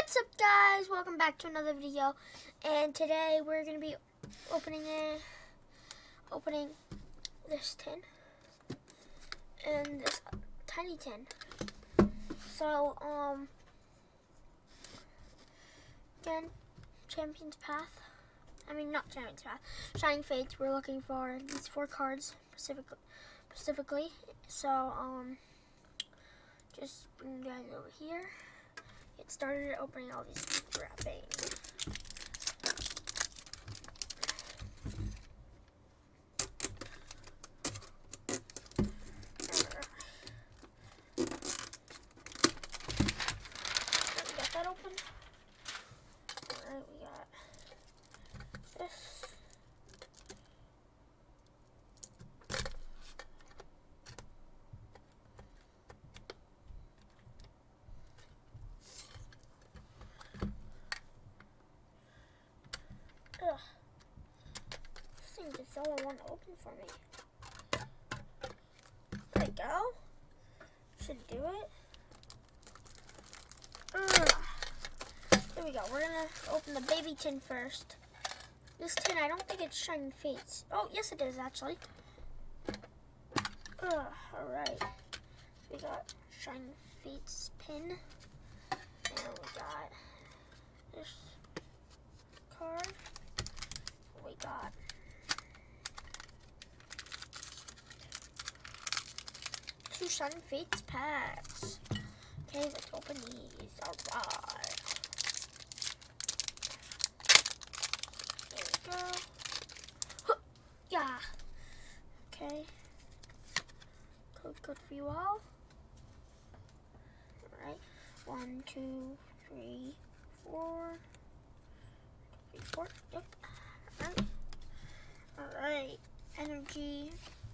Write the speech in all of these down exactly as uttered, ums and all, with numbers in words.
What's up, guys? Welcome back to another video, and today we're gonna be opening a opening this tin and this tiny tin. So um again, Champion's Path. I mean not Champion's Path. Shining Fates. We're looking for these four cards specifically. Specifically. So um just bring you guys over here. Get started opening all these wrapping. Got that open. Alright, we got this. Ugh. This thing just doesn't want to open for me. There we go. Should do it. Ugh. There we go. We're gonna open the baby tin first. This tin, I don't think it's Shining Fates. Oh, yes it is actually. Ugh. Alright. We got Shining Fates pin. And we got this card. We got two Shining Fates packs. Okay, let's open these. Alright. There we go. Huh. Yeah. Okay. Code good for you all. Alright. One, two, three, four. Three, four. Yep. Alright. Alright. Energy.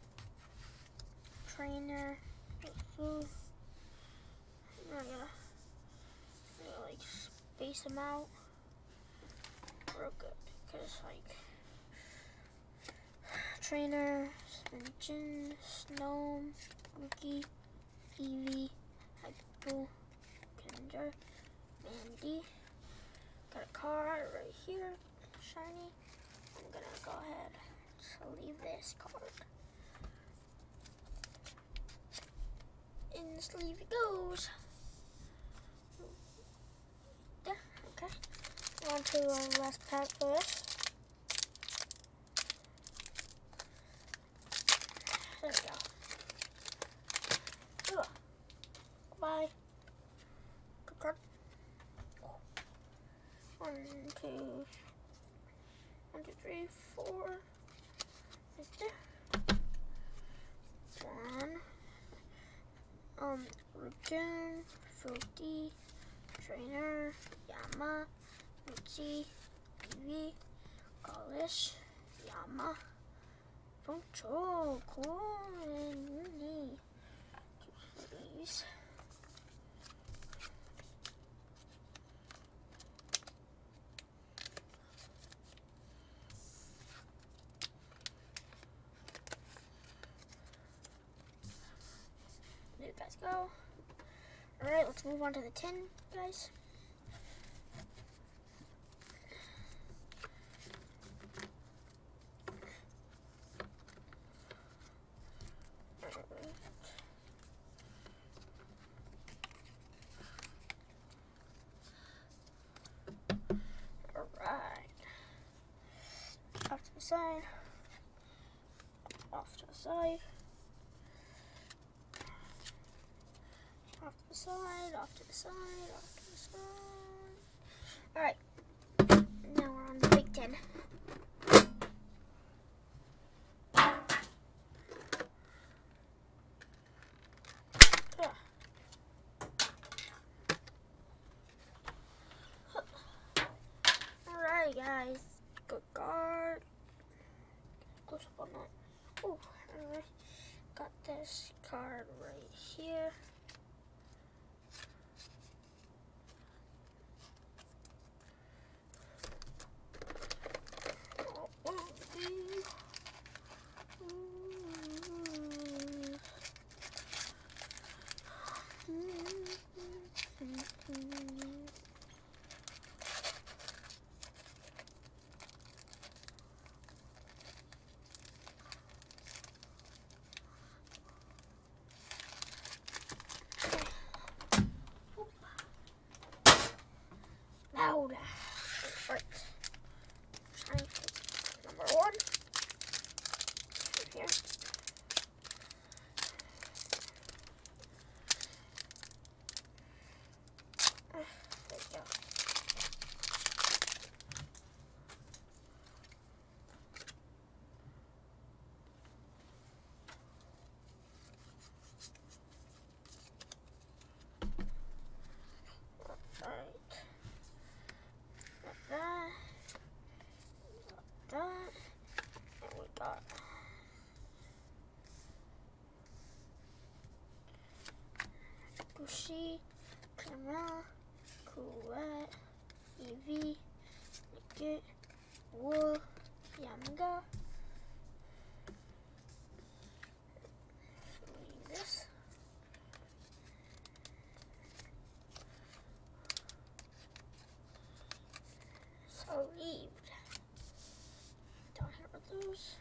Trainer. Food. I'm gonna, I'm gonna like space them out real good, because like Trainer, Spinjin, Snow, Rookie, Eevee, Hypo, Kinder, Mandy. Got a card right here, shiny. I'm gonna go ahead to leave this card. In the sleeve it goes. There, okay. On to our last pack first. There we go. Ugh. Bye. Good card. One, two, one, two, three, four. Right there. One. Um, Raccoon, Fruity, Trainer, Yama, Mitzi, Eevee, Gaulish, Yama, Poncho, cool, and Mooney. Two sleeves. There you guys go. Alright, let's move on to the tin, guys. Alright. Off to the side. Off to the side. Off to the side, off to the side, off to the side. Alright. Now we're on the big tin. Yeah. Alright, guys. Good card. Close up on that. Oh, alright. Got this card right here. Yoshi, Cramorant, Cramorant, Eevee, Nickit, Wool, Yamga. This. So Eve. Don't hit with those.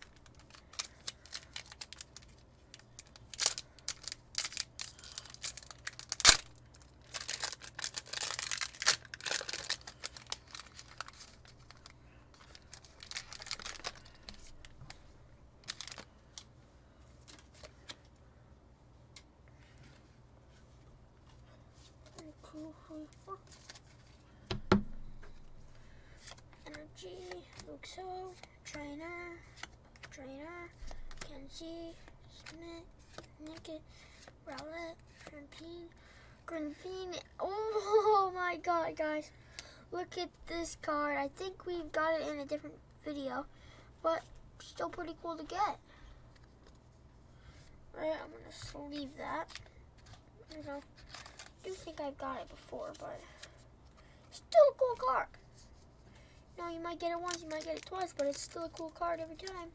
Energy, Luxo, Trainer, Trainer, Kenzie, Smith, Nickit, Rowlet, Trampine, Grinfine. Oh my god, guys. Look at this card. I think we've got it in a different video, but still pretty cool to get. Right, I'm going to sleeve that. You know, I do think I've got it before, but still a cool card. You know, you might get it once, you might get it twice, but it's still a cool card every time.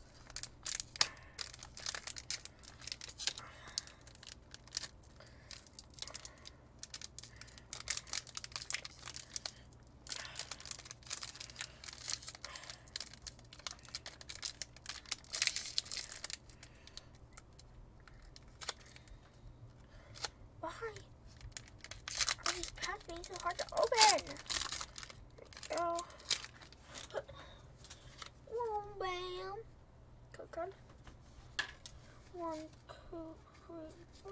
Why are these packs being so hard to open? There we go. Boom, bam. Good card. One, two, three, four.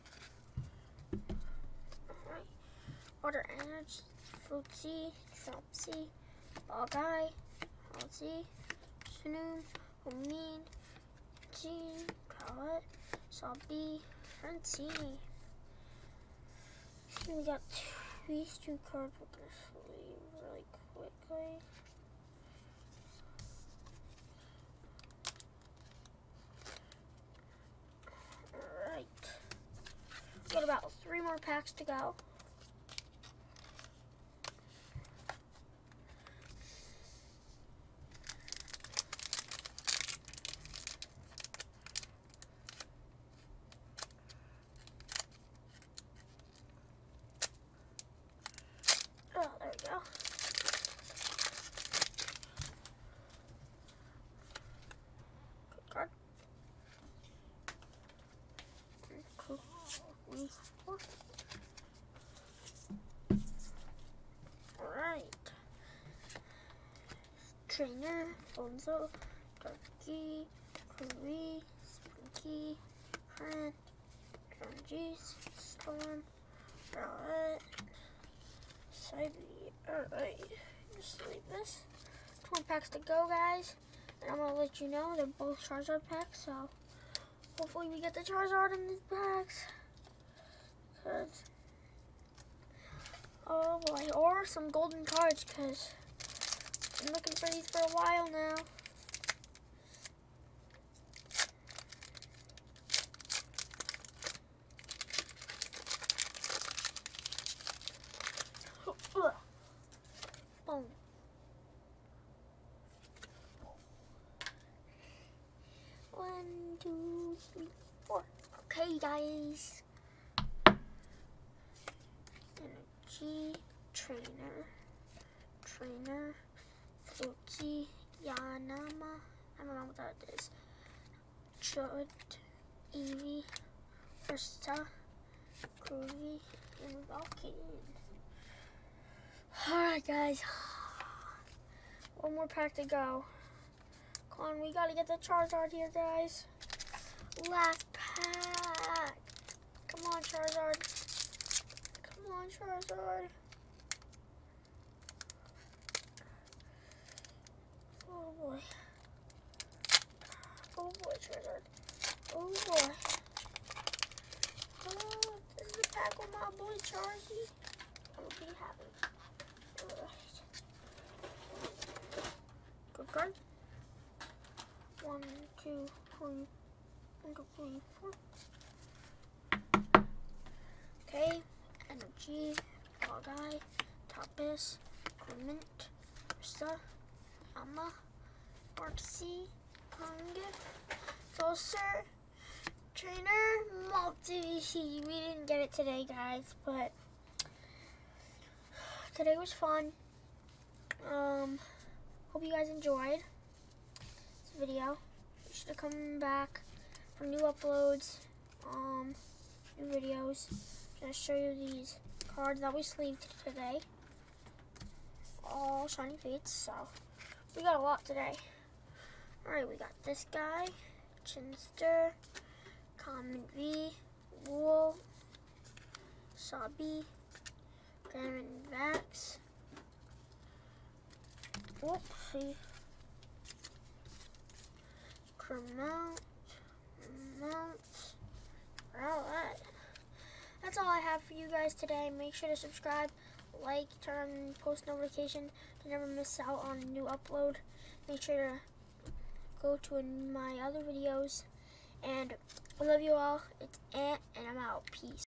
Alright. Water Energy, Fruitsy, Trumpsy, Ball Guy, Halsey, Snoom, Homeen, G, Cowlet, Sobby, Francini. We got two, these two cards we're going to sleeve really quickly. Alright. Got about three more packs to go. Oh, there we go. Good card. Cool. Three, four. Alright. Trainer, Fonzo, Darky, Curry, Spinky, Friend, Drungies, Storm, Rowlet, Alright, just leave this. Two more packs to go, guys. And I'm going to let you know they're both Charizard packs, so hopefully we get the Charizard in these packs. Cause, oh boy, or some golden cards, because I'm looking for these for a while now. Boom. One, two, three, four. Okay, guys. Energy, Trainer, Trainer, Fruitsy, Yanama. I don't know what that is. Chud, Eevee, Ursa, Groovy, and Valkyrie. Alright, guys. One more pack to go. Come on, we gotta get the Charizard here, guys. Last pack. Come on, Charizard. Come on, Charizard. Oh boy. Oh boy, Charizard. Oh boy. Oh, this is a pack with my boy Charzy. I would be happy. Good card. One, two, three, one, two, three, four. G, Bogeye, Tapas, Clement, Rissa, Yama, Barksy, Kong, Closer, Trainer, Multi. We didn't get it today, guys, but today was fun. Um, hope you guys enjoyed this video. You should come back for new uploads, um, new videos. I'm gonna show you these cards that we sleeved today. All shiny fates, so we got a lot today. Alright, we got this guy, Chinster, Common V, Wool, Sabi, Diamond Vax, Whoopsie, Cramorant, Mount. Alright. That's all I have for you guys today. Make sure to subscribe, like, turn on post notifications to never miss out on a new upload. Make sure to go to my other videos. And I love you all. It's Ant, and I'm out. Peace.